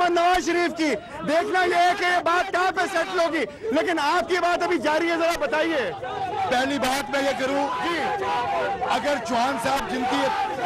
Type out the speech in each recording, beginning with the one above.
मोहम्मद नवाज शरीफ की। देखना यह है कि ये बात कहाँ पे सेटल होगी, लेकिन आपकी बात अभी जारी है, जरा बताइए। पहली बात मैं ये करूं जी, अगर चौहान साहब जिनकी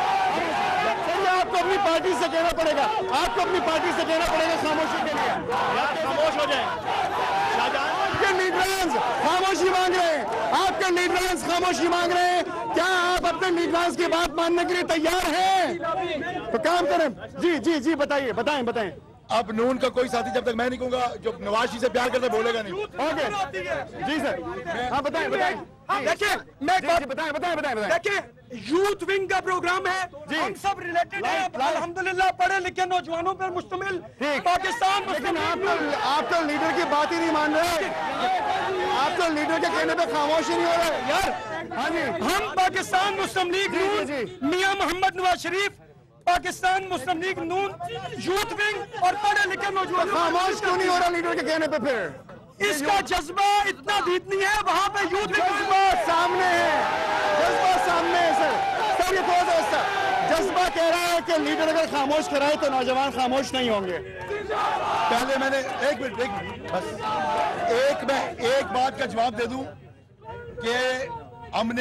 आपको अपनी पार्टी से कहना पड़ेगा, आपको अपनी पार्टी से कहना पड़ेगा खामोशी के लिए। खामोश हो जाए। आपके लीडर्स खामोशी मांग रहे हैं, आपके लीडर्स खामोशी मांग रहे हैं। क्या आप अपने लीडर्स की बात मानने के लिए तैयार हैं? तो काम करें। जी जी जी, बताइए, बताएं बताएं। अब नून का कोई साथी जब तक मैं नहीं कहूंगा, जो नवाज शरीफ से प्यार करता बोलेगा नहीं। ओके जी सर, हाँ बताएं बताएं। देखिए मैं बताएं बताएं बताएं बताएं। देखिए यूथ विंग का प्रोग्राम है, हम सब रिलेटेड है अल्हम्दुलिल्लाह पढ़े लिखे नौजवानों पर मुश्तमिल पाकिस्तान। लेकिन आप तो लीडर की बात ही नहीं मान रहे, आप तो लीडर के कहने पे खामोश ही नहीं हो रहे यार। हाँ जी, हम Pakistan Muslim League Noon, Mian Muhammad Nawaz Sharif, Pakistan Muslim League Noon, youth wing और पढ़े लिखे नौजवान खामोश क्यों नहीं हो रहा लीडर के कहने पे? फिर इसका जज्बा इतना दीदनी है, वहाँ पे यूथ जज्बा सामने है, जज्बा सामने है सर। सर ये थोड़ा सा जज्बा कह रहा है कि लीडर अगर खामोश कराए तो नौजवान खामोश नहीं होंगे। पहले मैंने एक मिनट बस मैं एक बात का जवाब दे दूं कि हमने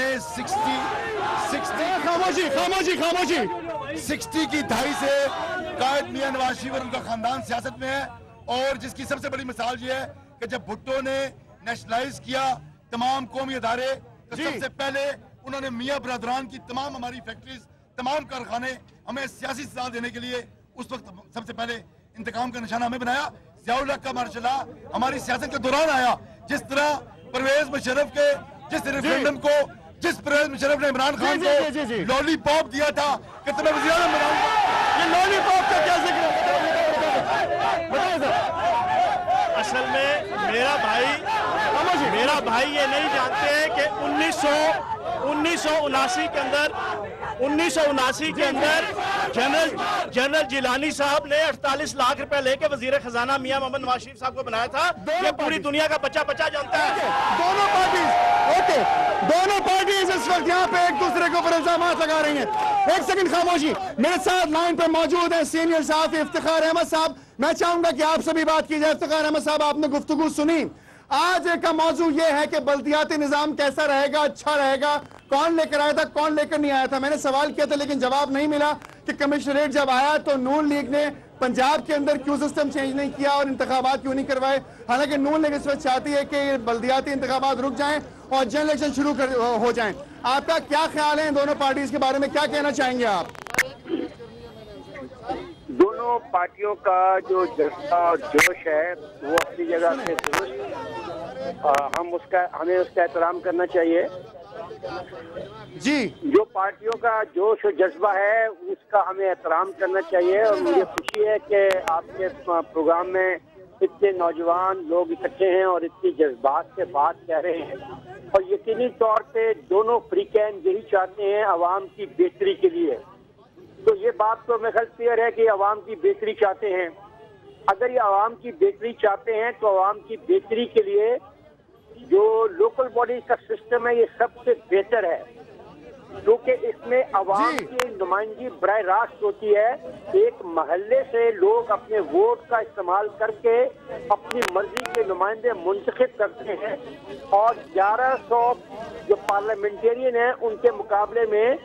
60 की दहाई से कायद मियां नवाज शरीफ और उनका खानदान सियासत में है। और जिसकी सबसे बड़ी मिसाल ये है कि जब भुट्टो ने नेशनलाइज किया तमाम कौमी अदारे, तो सबसे पहले उन्होंने मियां बरदरान की तमाम हमारी फैक्ट्रीज, तमाम कारखाने हमें सियासी सजा देने के लिए उस वक्त सबसे पहले इंतकाम का निशाना हमें बनाया। ज़ियाउल हक का मार्शल हमारी सियासत के दौरान आया। जिस तरह परवेज मुशर्रफ के जिस रेफरेंडम को, जिस परवेज मुशर्रफ ने इमरान खान को लॉलीपॉप दिया था कि तुम्हें वज़ीर-ए-आज़म बनाऊंगा, ये लॉलीपॉप का क्या जिक्र बताइए सर। असल में मेरा भाई ये नहीं जानते हैं कि 1979 के अंदर जनरल जिलानी साहब ने 48 लाख रुपए लेके वजीर खजाना मियां मोहम्मद नवाज शरीफ साहब को बनाया था। ये पूरी दुनिया का बच्चा जानता है। दोनों पार्टीज इस वक्त यहाँ पे एक दूसरे के ऊपर इल्जाम लगा रही हैं। एक सेकंड खामोशी। मेरे साथ लाइन पे मौजूद है सीनियर साहब इफ्तिखार अहमद साहब। मैं चाहूंगा कि आपसे भी बात की जाए। इफ्तिखार अहमद साहब, आपने गुफ्तगू सुनी, आज का मौजू ये है कि बल्दियाती निजाम कैसा रहेगा, अच्छा रहेगा, कौन लेकर आया था, कौन लेकर नहीं आया था। मैंने सवाल किया था लेकिन जवाब नहीं मिला कि कमिश्नरेट जब आया तो नून लीग ने पंजाब के अंदर क्यों सिस्टम चेंज नहीं किया और इंतखाबात क्यों नहीं करवाए। हालांकि नून लीग इस वक्त चाहती है कि बल्दियाती इंतखाबात रुक जाएं और जनरल इलेक्शन शुरू हो जाएं। आपका क्या ख्याल है दोनों पार्टीज के बारे में, क्या कहना चाहेंगे आप? दोनों पार्टियों का जो जज्बा और जोश है वो अपनी जगह से दुरुस्त, हमें उसका एहतराम करना चाहिए जी। जो पार्टियों का जोश और जज्बा है उसका हमें एहतराम करना चाहिए। और मुझे खुशी है कि आपके प्रोग्राम में इतने नौजवान लोग इकट्ठे हैं और इतनी जज्बात से बात कह रहे हैं। और यकीनी तौर पे दोनों फ्रीकैन यही चाहते हैं अवाम की बेहतरी के लिए। तो ये बात तो मेरे ख्याल क्लियर है कि अवाम की बेहतरी चाहते हैं। अगर ये अवाम की बेहतरी चाहते हैं तो अवाम की बेहतरी के लिए जो लोकल बॉडी का सिस्टम है ये सबसे बेहतर है, क्योंकि इसमें अवाम की नुमाइंदगी बराह रास्त होती है। एक महल्ले से लोग अपने वोट का इस्तेमाल करके अपनी मर्जी के नुमाइंदे मुंतखब करते हैं और 1100 जो पार्लियामेंटेरियन हैं उनके मुकाबले में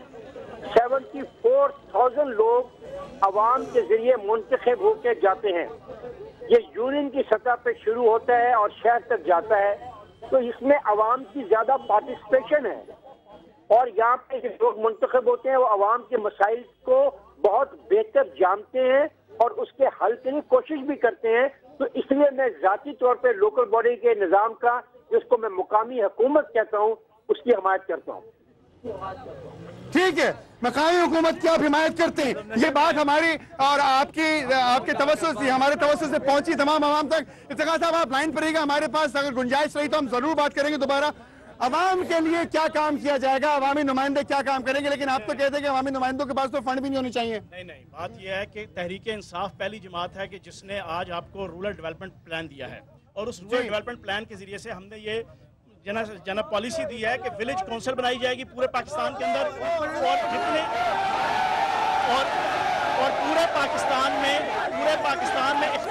74,000 लोग अवाम के जरिए मुंतखब होकर जाते हैं। ये यूनियन की सतह पे शुरू होता है और शहर तक जाता है, तो इसमें अवाम की ज्यादा पार्टिसिपेशन है। और यहाँ पे जो लोग मुंतखब होते हैं वो अवाम के मसाइल को बहुत बेहतर जानते हैं और उसके हल के लिए कोशिश भी करते हैं। तो इसलिए मैं जाती तौर पे लोकल बॉडी के निज़ाम का, जिसको मैं मुकामी हुकूमत कहता हूँ, उसकी हमायत करता हूँ। ठीक है, मकामी हुकूमत की आप हिमायत करते हैं। ये बात हमारी और आपके तवज्जुह से, हमारे तवज्जुह से पहुंची तमाम आवाम तक। इफ्तिखार साहब आप लाइन पर रहिएगा, हमारे पास अगर गुंजाइश रही तो हम जरूर बात करेंगे दोबारा। अवाम के लिए क्या काम किया जाएगा, अवामी नुमाइंदे क्या काम करेंगे, लेकिन आप तो कहते हैं कि अवामी नुमाइंदों के पास तो फंड भी नहीं होने चाहिए। नहीं, बात यह है कि तहरीक इंसाफ पहली जमात है कि जिसने आज आपको रूरल डेवलपमेंट प्लान दिया है और उस रूरल डेवलपमेंट प्लान के जरिए से हमने ये जन पॉलिसी दी है कि विलेज काउंसिल बनाई जाएगी पूरे पाकिस्तान के अंदर और जितने और पूरे पाकिस्तान में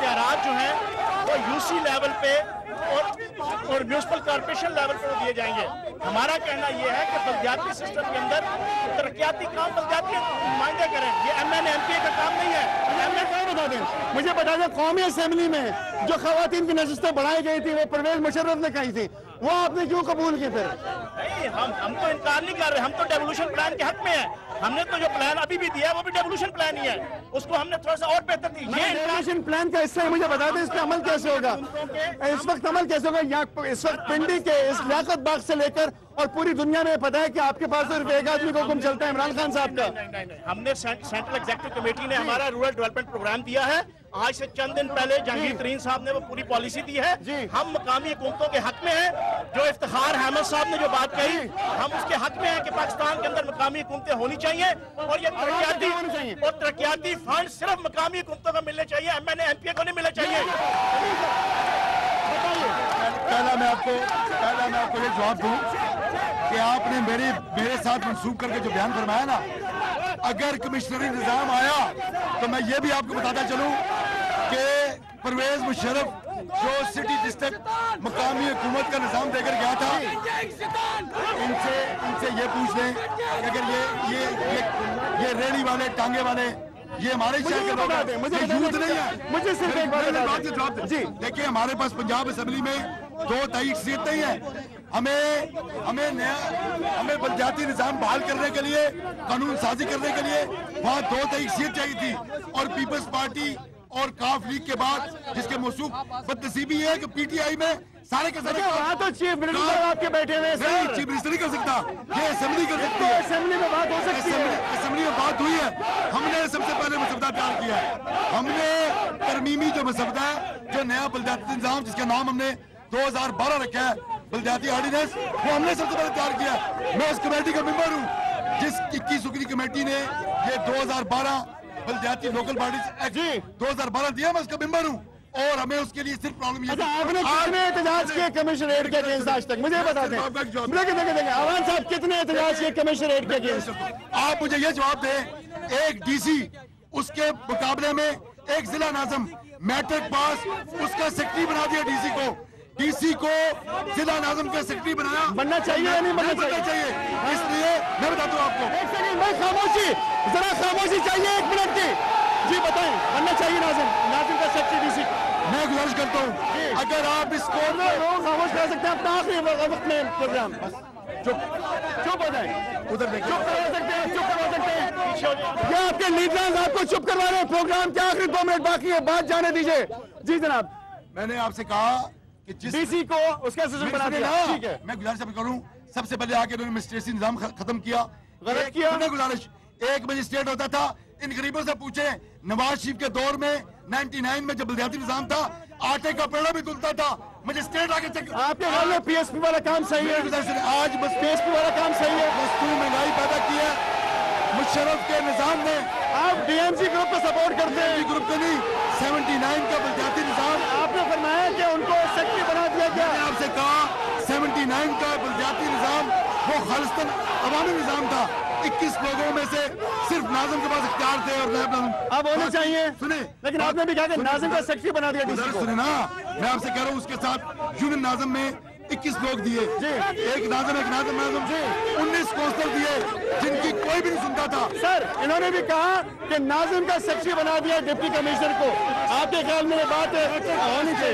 यूसी लेवल पे और म्यूनिसिपल कॉर्पोरेशन लेवल पे दिए जाएंगे। हमारा कहना यह है कि बलदियाती सिस्टम के अंदर तरक्याती काम बलदियाती नुमाइंदे करें, ये MNA MPA का काम नहीं है। बता दें, मुझे बता दें, कौमी असेंबली में जो खवातीन की नशिस्तें बढ़ाई गई थी वो परवेज मुशर्रफ ने कही थी, वो आपने क्यों कबूल की? फिर नहीं, हम तो इनकार नहीं कर रहे, हम तो डेवोल्यूशन प्लान के हक में है। हमने तो जो प्लान अभी भी दिया है वो भी डेवोल्यूशन प्लान ही है, उसको हमने थोड़ा सा और बेहतर दी। ये डेवोल्यूशन प्लान का हिस्सा है, मुझे बता दें इस पे अमल कैसे होगा, इस वक्त अमल कैसे होगा? इस वक्त पिंडी के इस लियाकत बाग से लेकर और पूरी दुनिया में पता है कि आपके पास तो सिर्फ एक आदमी को हुक्म चलता है, इमरान खान साहब का। नहीं, हमने सेंट्रल एग्जीक्यूटिव कमेटी ने हमारा रूरल डेवलपमेंट प्रोग्राम दिया है। आज से चंद दिन पहले जहांगीर तरीन साहब ने वो पूरी पॉलिसी दी है। हम मकामी हुकूमतों के हक में हैं। जो इफ्तिखार अहमद साहब ने जो बात कही, हम उसके हक में हैं कि पाकिस्तान के अंदर मकामी हुकूमतें होनी चाहिए और ये तरक्याती फंड सिर्फ मकामी हुकूमतों को मिलने चाहिए, MNA MPA को नहीं मिलने चाहिए। पहला मैं आपको ये जवाब दूं कि आपने मेरे साथ मंसूब करके जो बयान फरमाया ना, अगर कमिश्नरी निजाम आया तो मैं ये भी आपको बताता चलूं कि परवेज मुशर्रफ जो सिटी डिस्ट्रिक्ट मकामी हुकूमत का निजाम देकर गया था, इनसे ये पूछ लें कि अगर ये रेडी वाले टांगे वाले ये हमारे शहर के लोग हैं, मुझे यूथ नहीं है। मुझे सिर्फ एक बात जवाब जी देखिए, हमारे पास पंजाब असेंबली में 2 तय सीटें ही है। हमें बलदियाती निजाम बहाल करने के लिए, कानून साजी करने के लिए वहाँ 2 तय सीट चाहिए थी और पीपल्स पार्टी और काफ लीग के बाद जिसके मौसूफ बदनसीबी है कि PTI में सारे के सारे वहाँ तो चीफ मिनिस्टर आपके बैठे हुए हैं। चीफ मिनिस्टर नहीं कर सकता, ये असेंबली कर सकती है। असेंबली में बात हो सकती है, असेंबली में बात हुई है। हमने सबसे पहले मसवदा तैयार किया है। हमने तरमीमी जो मसवदा है, जो नया बलदियाती निजाम जिसका नाम हमने 2012 रखा है, बलदियाती ऑर्डिनेंस, वो हमने सबसे पहले तैयार किया। मैं उस कमेटी का मेंबर हूँ जिस 21 रुकनी कमेटी ने ये 2012 बलदियाती लोकल बॉडीज एक्ट 2012 दिया, मैं उसका मेंबर हूँ और हमें उसके लिए सिर्फ प्रॉब्लम ये आपने कितने एहतजाज किए कमिश्नरेट के अगेंस्ट आज तक? मुझे बता दें। देखें आवाज साहब, कितने एहतजाज किए कमिश्नरेट के अगेंस्ट? आप मुझे ये जवाब दें, एक DC उसके मुकाबले में एक जिला नाज़िम मैट्रिक पास, उसका सेक्रेटरी बना दिया DC को जिला नाज़िम का सेक्रेटरी बनाया। बनना चाहिए या नहीं बनना चाहिए? इसलिए मैं बताता हूँ आपको। एक सेकंड भाई, खामोशी, जरा खामोशी चाहिए, 1 मिनट की। जी बताएं, बनना चाहिए नाज़िम का सेक्रेटरी DC? मैं गुजारिश करता हूँ, अगर आप इसको खामोश कर सकते हैं अपना आखिरी वक्त में प्रोग्राम। चुप हो जाए, उधर देखिए, चुप करवा सकते हैं। क्या आपके लीडर्स आपको चुप करवा रहे हैं? प्रोग्राम के आखिरी 2 मिनट बाकी है, बात जाने दीजिए। जी जनाब, मैंने आपसे कहा कि जिस DC को उसका सिस्टम बना दिया, ठीक है। मैं गुजारिश करूं, सबसे पहले आके उन्होंने मजिस्ट्रेसी निजाम खत्म किया, गलत किया। गुजारिश, एक मजिस्ट्रेट होता था, इन गरीबों से पूछे, नवाज शरीफ के दौर में 99 में जब बलदियाती निजाम था, आटे का पेड़ा भी धुलता था, मजिस्ट्रेट आके चेक। आपके ख्याल में PSP वाला काम सही है? आज बस PSP वाला काम सही है? वस्तु महंगाई पैदा की है मुशर्रफ के निजाम ने। आप DMG ग्रुप को सपोर्ट करते हैं? ग्रुप को नहीं, 79 का बलदियाती निजाम आपने फरमाया कि उनको सेक्रेटरी बना दिया गया। मैंने आपसे कहा 79 का बलदियाती निजाम वो खालिस्तान अवामी निजाम था। 21 लोगों में से सिर्फ नाज़िम के पास इख्तियार थे और नायब नाज़िम अब होने चाहिए। सुने, लेकिन आपने भी कहा कि नाज़िम का सेक्रेटरी बना दिया DC को। सुने ना, मैं आपसे कह रहा हूँ उसके साथ यूनियन नाज़िम में 21 लोग दिए, एक नाज़िम 19 कौंसलर दिए जिनकी कोई भी नहीं सुनता था। सर इन्होंने भी कहा कि नाज़िम का सेक्रेटरी बना दिया डिप्टी कमिश्नर को। आपके ख्याल में ये बात होनी चाहिए?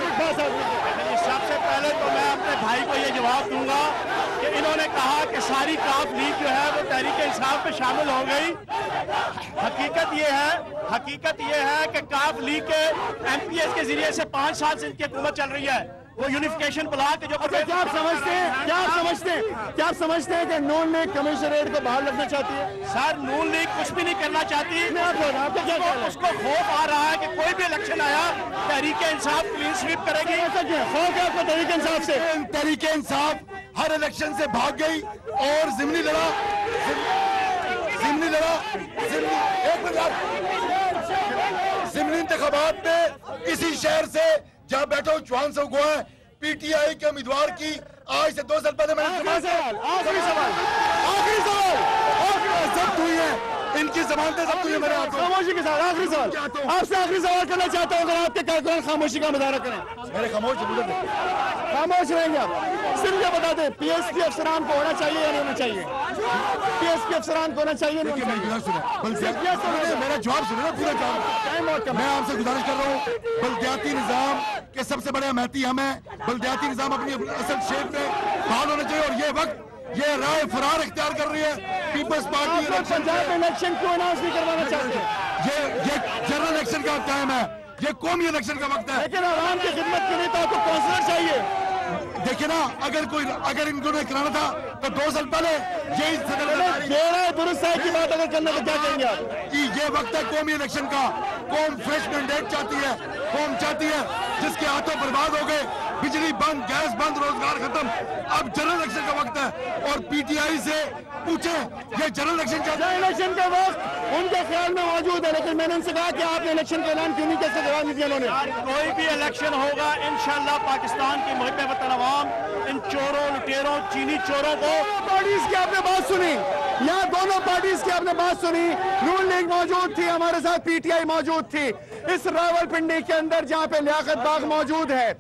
सबसे पहले तो मैं अपने भाई को ये जवाब दूंगा कि इन्होंने कहा कि सारी काफ लीग जो है वो तहरीक इंसाफ में शामिल हो गई। हकीकत ये है कि काफ लीग के MPS के जरिए से 5 साल से इनकी हुकूमत चल रही है। वो यूनिफिकेशन ब्लॉक के जो क्या आप समझते हैं कि नून लीग कमिश्नरेट को बाहर रखना चाहती है? सर नून लीग कुछ भी नहीं करना चाहती। उसको खौफ आ रहा है कि कोई भी इलेक्शन आया तहरीक इंसाफ क्लीन स्वीप करेगी। ऐसा क्यों खौफ है आपको तहरीक इंसाफ से? तहरीक इंसाफ हर इलेक्शन से भाग गई और ज़िमनी लड़ा। ज़िमनी इंतखाबात में इसी शहर से जहाँ बैठा हूँ चौहान से हुआ है PTI के उम्मीदवार की आज से 2 साल पहले मैंने आखिरी सवाल जब्त हुई है। इनकी जमानतें सब कुछ मेरे हाथों। खामोशी के साथ आखिरी सवाल, आपसे आखिरी सवाल करना चाहता हूँ, अगर आपके कारकुनान खामोशी का मुजाहरा करें। मेरे खामोश खामोश रहेंगे आप। सिर्फ ये बता दें, पीएसपी अफसरान को होना चाहिए या नहीं होना चाहिए? पीएसपी अफसरान को होना चाहिए नहीं होना चाहिए? मेरा जवाब सुनो ना, पूरा जवाब। मैं आपसे गुजारिश कर रहा हूँ, बल्दियाती निज़ाम के सबसे बड़े हमायती हम हैं। बल्दियाती निज़ाम अपनी असल शेप में बहाल होना चाहिए, और ये वक्त ये राय फरार इख्तियार कर रही है पीपल्स पार्टी। पंजाब में इलेक्शन क्यों अनाउंस नहीं करवाना चाहते? ये जनरल इलेक्शन का टाइम है, ये कौमी इलेक्शन का वक्त है। लेकिन आवाम की खिदमत के लिए तो आपको काउंसलर चाहिए। देखिए ना, अगर इनको ने कराना था तो 2 साल पहले यही दुरुस्त है की बात अगर करना तो क्या करेंगे आप? ये वक्त है कौमी इलेक्शन का। कौम फ्रेश मैंडेट चाहती है, कौम चाहती है जिसके हाथों बर्बाद हो गए, बिजली बंद, गैस बंद, रोजगार खत्म। अब जनरल इलेक्शन का वक्त है, और पीटीआई से पूछे ये जनरल इलेक्शन चाहते हैं। इलेक्शन का वक्त उनके ख्याल में मौजूद है, लेकिन मैंने उनसे कहा कि आपने इलेक्शन का ऐलान क्यों नहीं किया? जवाब नहीं दिया उन्होंने। कोई भी इलेक्शन होगा इंशाल्लाह पाकिस्तान की मुहिब वतन अवाम इन चोरों, लुटेरों, चीनी चोरों को। पार्टीज की आपने बात सुनी, यहाँ दोनों पार्टीज की आपने बात सुनी। नून लीग मौजूद थी, हमारे साथ पीटीआई मौजूद थी। इस रावलपिंडी के अंदर जहाँ पे लियाकत बाग मौजूद है,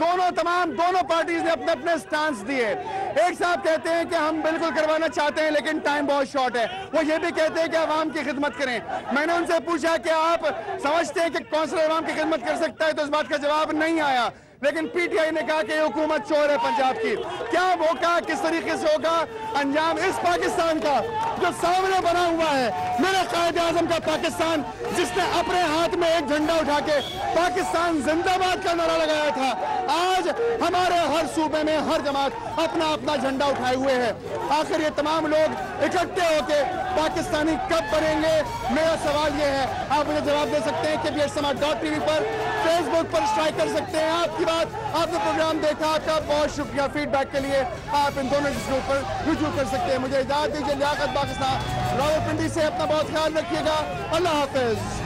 दोनों पार्टीज ने अपने अपने स्टांस दिए। एक साहब कहते हैं कि हम बिल्कुल करवाना चाहते हैं लेकिन टाइम बहुत शॉर्ट है। वो ये भी कहते हैं कि आवाम की खिदमत करें। मैंने उनसे पूछा कि आप समझते हैं कि कौंसलर आवाम की खिदमत कर सकता है, तो इस बात का जवाब नहीं आया। लेकिन पीटीआई ने कहा कि हुकूमत चोर है पंजाब की। क्या वो कहा, किस तरीके से होगा अंजाम इस पाकिस्तान का जो सामने बना हुआ है, मेरे कायद आजम का पाकिस्तान, जिसने अपने हाथ में एक झंडा उठा के पाकिस्तान जिंदाबाद का नारा लगाया था। आज हमारे हर सूबे में हर जमात अपना अपना झंडा उठाए हुए है। आखिर ये तमाम लोग इकट्ठे होके पाकिस्तानी कब बनेंगे? मेरा सवाल ये है, आप मुझे जवाब दे सकते हैं कि BHSamaaj.tv पर, फेसबुक पर स्ट्राइक कर सकते हैं। आपकी बात, आपने प्रोग्राम देखा, आपका बहुत शुक्रिया। फीडबैक के लिए आप इन दोनों चीजों पर रुजू कर सकते हैं। मुझे इजाजत दीजिए। लियाकत पाकिस्तान, रावलपिंडी से अपना बहुत ख्याल रखिएगा। अल्लाह हाफिज।